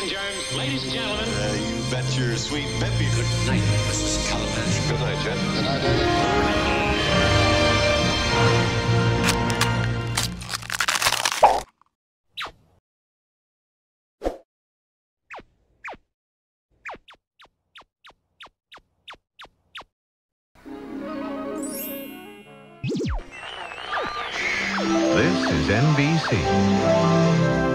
Jason Jones. Ladies and gentlemen. You bet your sweet Peppy. Good night, Mrs. Calabash. Good night, Jet. Good night, David. This is NBC.